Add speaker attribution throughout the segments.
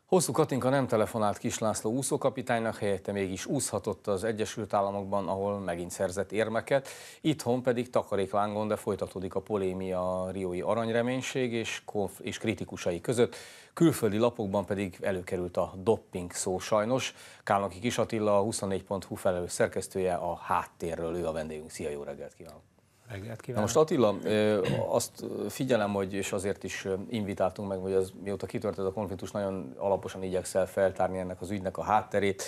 Speaker 1: Hosszú Katinka nem telefonált Kiss László úszókapitánynak, helyette mégis úszhatott az Egyesült Államokban, ahol megint szerzett érmeket. Itthon pedig takaréklángon, de folytatódik a polémia a riói aranyreménység és kritikusai között. Külföldi lapokban pedig előkerült a dopping szó sajnos. Kálnoki Kis Attila, a 24.hu felelős szerkesztője, a háttérről, ő a vendégünk. Szia, jó reggelt kívánok!
Speaker 2: Reggelt
Speaker 1: Na
Speaker 2: kívánok!
Speaker 1: most Attila, azt figyelem, hogy, és azért is invitáltunk meg, hogy az, mióta kitört ez a konfliktus, nagyon alaposan igyekszel feltárni ennek az ügynek a hátterét.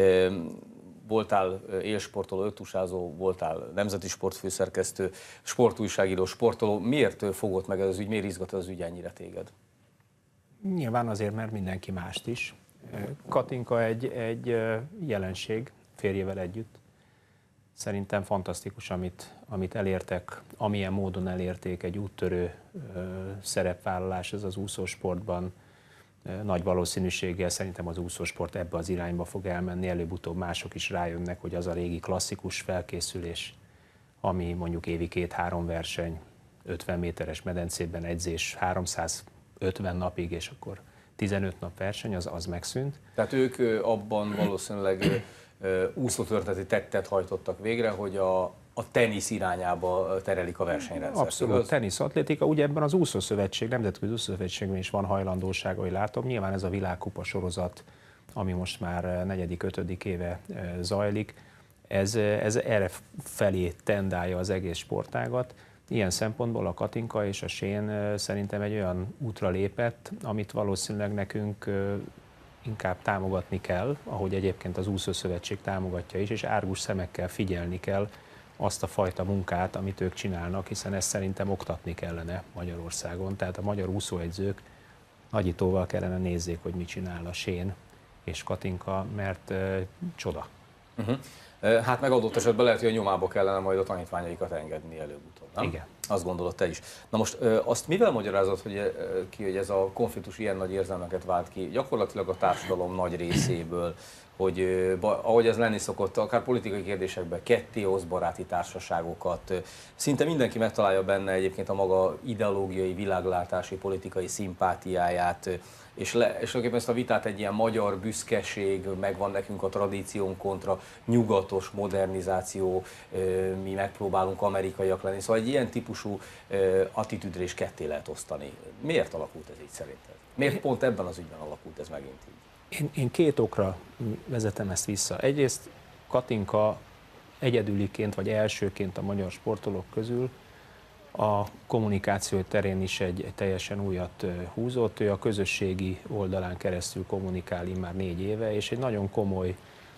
Speaker 1: Voltál élsportoló, öttusázó, voltál nemzeti sportfőszerkesztő, sportújságíró, sportoló. Miért fogott meg ez az ügy, miért izgat ez az ügy ennyire téged?
Speaker 2: Nyilván azért, mert mindenki mást is. Katinka egy jelenség férjével együtt. Szerintem fantasztikus, amit elértek, amilyen módon elérték, egy úttörő szerepvállalás ez az úszósportban. Nagy valószínűséggel szerintem az úszósport ebbe az irányba fog elmenni, előbb-utóbb mások is rájönnek, hogy az a régi klasszikus felkészülés, ami mondjuk évi 2-3 verseny, 50 méteres medencében edzés, 350 napig, és akkor 15 nap verseny, az megszűnt.
Speaker 1: Tehát ők abban valószínűleg úszótörténeti tettet hajtottak végre, hogy a tenisz irányába terelik a versenyrendszert.
Speaker 2: Abszolút, tenisz, atlétika, ugye ebben az úszószövetség, nemzetközi úszószövetségben is van hajlandóság, ahogy látom. Nyilván ez a világkupa sorozat, ami most már 4.-5. éve zajlik, ez erre felé tendálja az egész sportágat. Ilyen szempontból a Katinka és a Shane szerintem egy olyan útra lépett, amit valószínűleg nekünk inkább támogatni kell, ahogy egyébként az úszószövetség támogatja is, és árgus szemekkel figyelni kell azt a fajta munkát, amit ők csinálnak, hiszen ezt szerintem oktatni kellene Magyarországon. Tehát a magyar úszóedzők nagyítóval kellene nézzék, hogy mit csinál a Shane és Katinka, mert csoda.
Speaker 1: Hát meg adott esetben lehet, hogy a nyomába kellene majd a tanítványaikat engedni előbb-utóbb, nem?
Speaker 2: Igen.
Speaker 1: Azt gondolod te is. Na most azt mivel magyarázod, hogy ez a konfliktus ilyen nagy érzelmeket vált ki gyakorlatilag a társadalom nagy részéből, hogy ahogy ez lenni szokott, akár politikai kérdésekben kettéoszt baráti társaságokat, szinte mindenki megtalálja benne egyébként a maga ideológiai, világlátási, politikai szimpátiáját, és tulajdonképpen ezt a vitát egy ilyen magyar büszkeség, megvan nekünk a tradíciónk kontra nyugatos modernizáció, mi megpróbálunk amerikaiak lenni, szóval egy ilyen típusú attitűdre is ketté lehet osztani. Miért alakult ez így szerinted? Miért pont ebben az ügyben alakult ez megint így?
Speaker 2: Én két okra vezetem ezt vissza. Egyrészt Katinka egyedüliként vagy elsőként a magyar sportolók közül a kommunikáció terén is egy teljesen újat húzott. Ő a közösségi oldalán keresztül kommunikál már 4 éve, és egy nagyon komoly,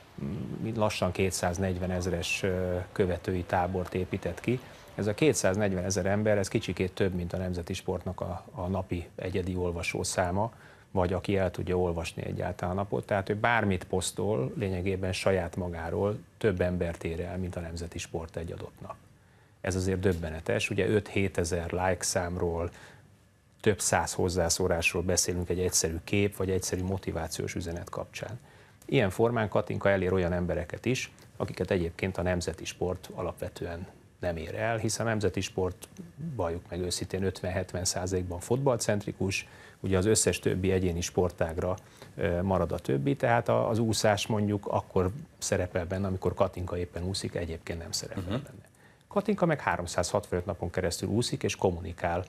Speaker 2: lassan 240 000-es követői tábort épített ki. Ez a 240 000 ember, ez kicsikét több, mint a nemzeti sportnak a napi egyedi olvasószáma, vagy aki el tudja olvasni egyáltalán a napot. Tehát ő bármit posztol, lényegében saját magáról több embert ér el, mint a nemzeti sport egy adott nap. Ez azért döbbenetes. Ugye 5-7 ezer like számról, több száz hozzászólásról beszélünk egy egyszerű kép, vagy egyszerű motivációs üzenet kapcsán. Ilyen formán Katinka elér olyan embereket is, akiket egyébként a nemzeti sport alapvetően nem ér el, hiszen a nemzeti sport, valljuk meg őszintén, 50-70%-ban fotballcentrikus, ugye az összes többi egyéni sportágra marad a többi, tehát az úszás mondjuk akkor szerepel benne, amikor Katinka éppen úszik, egyébként nem szerepel benne. Katinka meg 365 napon keresztül úszik és kommunikál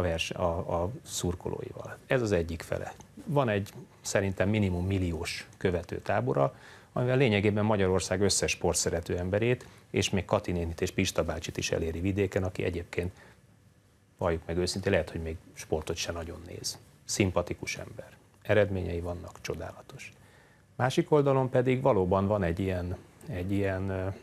Speaker 2: a szurkolóival. Ez az egyik fele. Van egy szerintem minimum milliós követőtábora, amivel lényegében Magyarország összes sportszerető emberét, és még Kati nénit és Pista bácsit is eléri vidéken, aki egyébként, valljuk meg őszintén, lehet, hogy még sportot se nagyon néz. Szimpatikus ember. Eredményei vannak, csodálatos. Másik oldalon pedig valóban van egy ilyen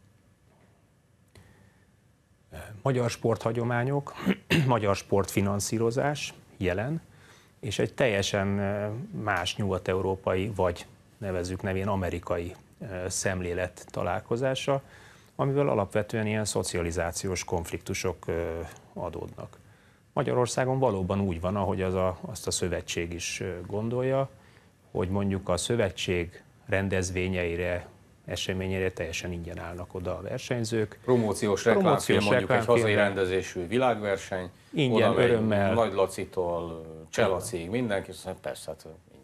Speaker 2: magyar sporthagyományok, magyar sportfinanszírozás jelen, és egy teljesen más nyugat-európai, vagy nevezzük nevén amerikai szemlélet találkozása, amivel alapvetően ilyen szocializációs konfliktusok adódnak. Magyarországon valóban úgy van, ahogy azt a szövetség is gondolja, hogy mondjuk a szövetség rendezvényeire, eseményére teljesen ingyen állnak oda a versenyzők.
Speaker 1: Promóciós reklámfilm, mondjuk egy hazai rendezésű világverseny.
Speaker 2: Ingyen, örömmel.
Speaker 1: Nagy Lacitól Cselacig, mindenki, persze, hát ingyen megcsinálják.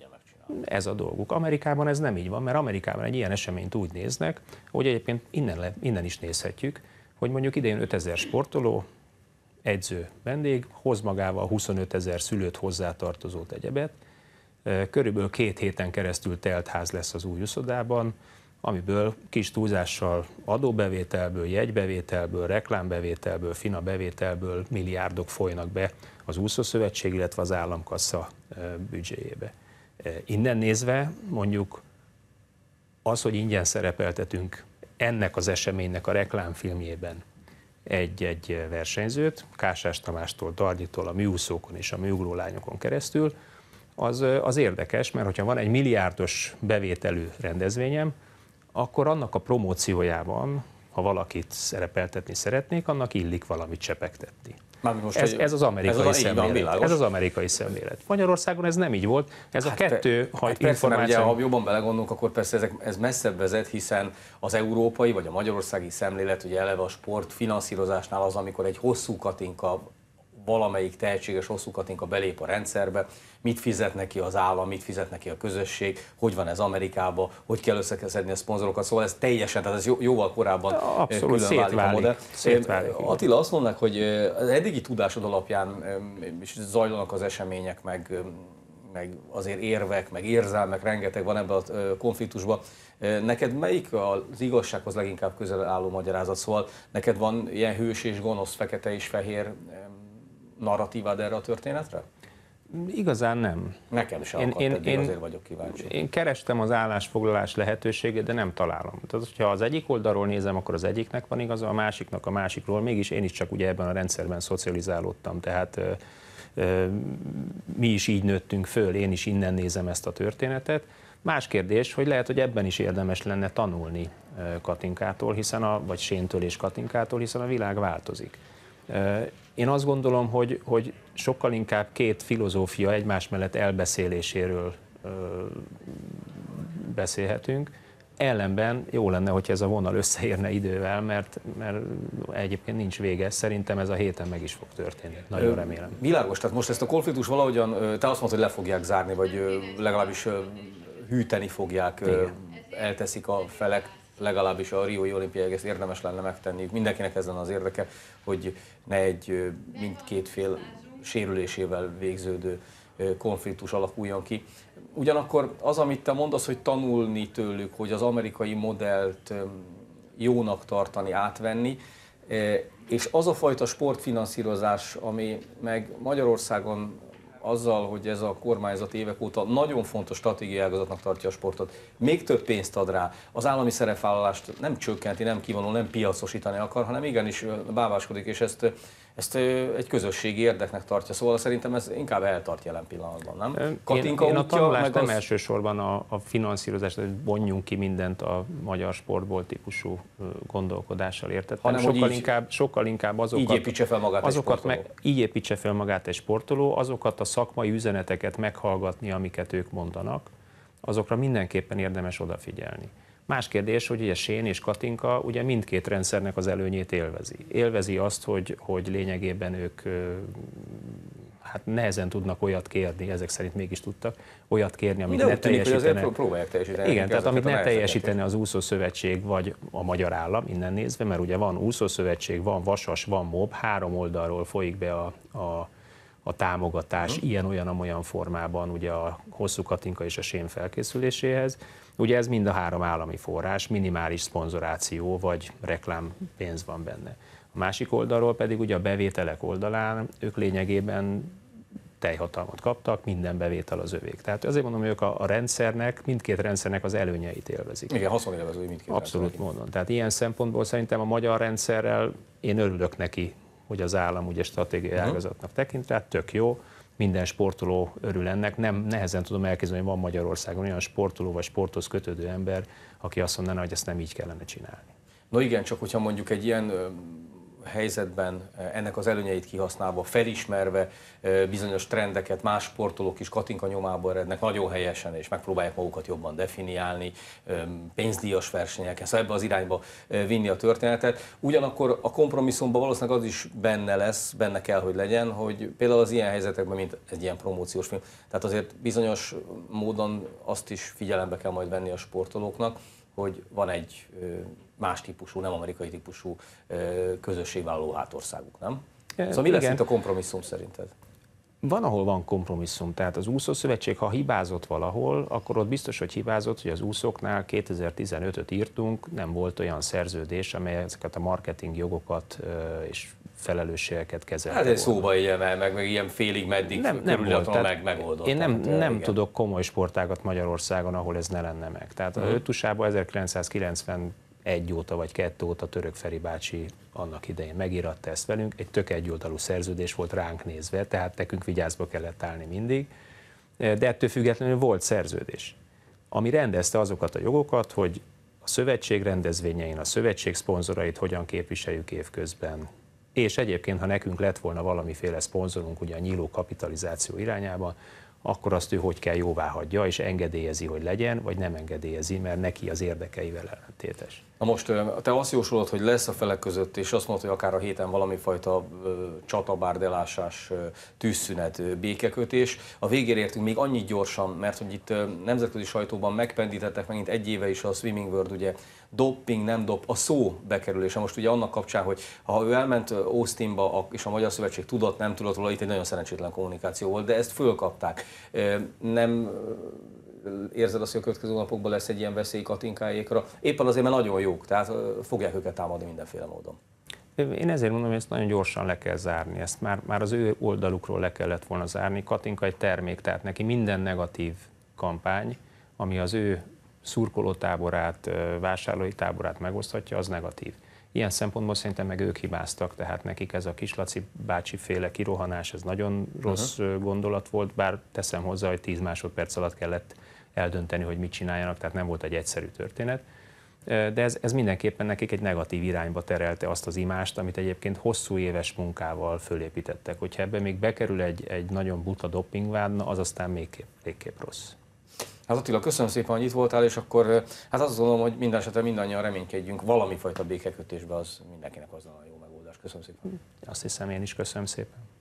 Speaker 2: Ez a dolguk. Amerikában ez nem így van, mert Amerikában egy ilyen eseményt úgy néznek, hogy egyébként innen is nézhetjük, hogy mondjuk idején 5000 sportoló, edző, vendég, hoz magával 25 000 szülőt, hozzátartozót, egyebet. Körülbelül 2 héten keresztül telt ház lesz az új uszodában, amiből kis túlzással adóbevételből, jegybevételből, reklámbevételből, FINA bevételből milliárdok folynak be az úszószövetség, illetve az államkassa büdzséjébe. Innen nézve mondjuk az, hogy ingyen szerepeltetünk ennek az eseménynek a reklámfilmjében egy versenyzőt, Kásás Tamástól, Dargyitól, a műúszókon és a műugrólányokon keresztül, az érdekes, mert hogyha van egy milliárdos bevételű rendezvényem, akkor annak a promóciójában, ha valakit szerepeltetni szeretnék, annak illik valamit csepegtetni. Ez az amerikai szemlélet. Ez az amerikai szemlélet. Magyarországon ez nem így volt. Ez a kettő, ha
Speaker 1: információ... Ha jobban belegondolunk, akkor persze ez messzebb vezet, hiszen az európai vagy a magyarországi szemlélet, ugye eleve a sport finanszírozásnál az, amikor egy hosszú Katinka, valamelyik tehetséges hosszú Katinka belép a rendszerbe, mit fizet neki az állam, mit fizet neki a közösség, hogy van ez Amerikában, hogy kell összeszedni a szponzorokat, szóval ez teljesen, tehát ez jóval korábban
Speaker 2: abszolút
Speaker 1: külön válik a modell.
Speaker 2: Szétválik.
Speaker 1: Attila, azt mondták, hogy az eddigi tudásod alapján is zajlanak az események, meg azért érvek, meg érzelmek, rengeteg van ebben a konfliktusban. Neked melyik az igazsághoz leginkább közel álló magyarázat? Szóval neked van ilyen hős és gonosz, fekete és fehér narratívád erre a történetre?
Speaker 2: Igazán nem.
Speaker 1: Nekem sem akadt, azért vagyok kíváncsi.
Speaker 2: Én kerestem az állásfoglalás lehetőségét, de nem találom. Tehát, hogyha az egyik oldalról nézem, akkor az egyiknek van igaza, a másiknak a másikról. Mégis én is csak ugye ebben a rendszerben szocializálódtam, tehát mi is így nőttünk föl, én is innen nézem ezt a történetet. Más kérdés, hogy lehet, hogy ebben is érdemes lenne tanulni Katinkától, vagy Séntől és Katinkától, hiszen a világ változik. Én azt gondolom, hogy sokkal inkább két filozófia egymás mellett elbeszéléséről beszélhetünk. Ellenben jó lenne, hogyha ez a vonal összeérne idővel, mert egyébként nincs vége. Szerintem ez a héten meg is fog történni. Nagyon remélem.
Speaker 1: Világos, tehát most ezt a konfliktus valahogyan, te azt mondod, hogy le fogják zárni, vagy legalábbis hűteni fogják, elteszik a felek, legalábbis a Riói olimpiáig ezt érdemes lenne megtenni. Mindenkinek ez lenne az érdeke, hogy ne egy mindkét fél sérülésével végződő konfliktus alakuljon ki. Ugyanakkor az, amit te mondasz, hogy tanulni tőlük, hogy az amerikai modellt jónak tartani, átvenni, és az a fajta sportfinanszírozás, ami meg Magyarországon azzal, hogy ez a kormányzat évek óta nagyon fontos stratégiai ágazatnak tartja a sportot, még több pénzt ad rá, az állami szerepvállalást nem csökkenti, nem kivonul, nem piacosítani akar, hanem igenis bábáskodik, és ezt egy közösségi érdeknek tartja. Szóval szerintem ez inkább eltart jelen pillanatban, nem?
Speaker 2: Katinka én a tanulást nem elsősorban a finanszírozást, hogy vonjunk ki mindent a magyar sportból típusú gondolkodással értettem. Sokkal inkább azokat,
Speaker 1: így építse fel magát egy sportoló.
Speaker 2: Így építse fel magát egy sportoló, azokat a szakmai üzeneteket meghallgatni, amiket ők mondanak, azokra mindenképpen érdemes odafigyelni. Más kérdés, hogy ugye Sén és Katinka ugye mindkét rendszernek az előnyét élvezi. Élvezi azt, hogy lényegében ők hát nehezen tudnak olyat kérni, ezek szerint mégis tudtak, olyat kérni, amit ne teljesítene.
Speaker 1: Próbálják teljesíteni.
Speaker 2: Igen, tehát amit ne teljesítene az úszószövetség vagy a magyar állam, innen nézve, mert ugye van úszószövetség, van vasas, van MOB, 3 oldalról folyik be a támogatás ilyen-olyan formában ugye a hosszú Katinka és a Sén felkészüléséhez. Ugye ez mind a 3 állami forrás, minimális szponzoráció vagy reklámpénz van benne. A másik oldalról pedig ugye a bevételek oldalán ők lényegében teljhatalmat kaptak, minden bevétel az övék. Tehát azért mondom, hogy ők a rendszernek, mindkét rendszernek az előnyeit élvezik.
Speaker 1: Igen, haszonélvezői mindkét.
Speaker 2: Abszolút módon. Tehát ilyen szempontból szerintem a magyar rendszerrel én örülök neki, hogy az állam ugye stratégiai ágazatnak tekint rá, tök jó, minden sportoló örül ennek. Nehezen tudom elképzelni, hogy van Magyarországon olyan sportoló vagy sporthoz kötődő ember, aki azt mondaná, hogy ezt nem így kellene csinálni.
Speaker 1: No igen, csak hogyha mondjuk egy ilyen helyzetben ennek az előnyeit kihasználva, felismerve bizonyos trendeket, más sportolók is Katinka nyomába erednek nagyon helyesen, és megpróbálják magukat jobban definiálni, pénzdíjas versenyeken, szóval ebbe az irányba vinni a történetet. Ugyanakkor a kompromisszumban valószínűleg az is benne lesz, benne kell, hogy legyen, hogy például az ilyen helyzetekben, mint egy ilyen promóciós film, tehát azért bizonyos módon azt is figyelembe kell majd venni a sportolóknak, hogy van egy más típusú, nem amerikai típusú közösségvállaló hátországuk, nem? Szóval mi lesz itt a kompromisszum szerinted?
Speaker 2: Van, ahol van kompromisszum, tehát az úszószövetség, ha hibázott valahol, akkor ott biztos, hogy hibázott, hogy az úszóknál 2015-öt írtunk, nem volt olyan szerződés, amely ezeket a marketing jogokat és felelősségeket kezelte.
Speaker 1: Hát ez szóba ilyen, meg ilyen félig meddig megoldott.
Speaker 2: Én nem tudok komoly sportágat Magyarországon, ahol ez ne lenne meg. Tehát a ötusában 1991 óta vagy 2 óta Török Feri bácsi annak idején megíratta ezt velünk, egy tök egyoldalú szerződés volt ránk nézve, tehát nekünk vigyázba kellett állni mindig, de ettől függetlenül volt szerződés, ami rendezte azokat a jogokat, hogy a szövetség rendezvényein, a szövetség szponzorait hogyan képviseljük évközben. És egyébként, ha nekünk lett volna valamiféle szponzorunk ugye a nyíló kapitalizáció irányába, akkor azt ő hogy kell jóvá hagyja, és engedélyezi, hogy legyen, vagy nem engedélyezi, mert neki az érdekeivel ellentétes.
Speaker 1: Na most te azt jósolod, hogy lesz a felek között, és azt mondod, hogy akár a héten valamifajta csatabárdelásás, tűzszünet, békekötés. A végére értünk még annyit gyorsan, mert hogy itt nemzetközi sajtóban megpendítettek megint egy éve is a Swimming World, ugye doping, nem a szó bekerülése. Most ugye annak kapcsán, hogy ha ő elment Austinba, és a Magyar Szövetség tudott, nem tudott róla, itt egy nagyon szerencsétlen kommunikáció volt, de ezt fölkapták. Nem érzed azt, hogy a következő napokban lesz egy ilyen veszély Katinkáékra? Éppen azért, mert nagyon jók, tehát fogják őket támadni mindenféle módon.
Speaker 2: Én ezért mondom, hogy ezt nagyon gyorsan le kell zárni, ezt már az ő oldalukról le kellett volna zárni. Katinka egy termék, tehát neki minden negatív kampány, ami az ő szurkolótáborát, vásárlói táborát megoszthatja, az negatív. Ilyen szempontból szerintem meg ők hibáztak, tehát nekik ez a Kislaci bácsi féle kirohanás, ez nagyon rossz gondolat volt, bár teszem hozzá, hogy 10 másodperc alatt kellett eldönteni, hogy mit csináljanak, tehát nem volt egy egyszerű történet. De ez mindenképpen nekik egy negatív irányba terelte azt az imást, amit egyébként hosszú éves munkával fölépítettek. Hogyha ebbe még bekerül egy nagyon buta dopingvád, az aztán még végképp rossz.
Speaker 1: Hát Attila, köszönöm szépen, hogy itt voltál, és akkor hát azt gondolom, hogy minden esetre mindannyian reménykedjünk valamifajta békekötésbe, az mindenkinek az a jó megoldás. Köszönöm szépen.
Speaker 2: Azt hiszem, én is köszönöm szépen.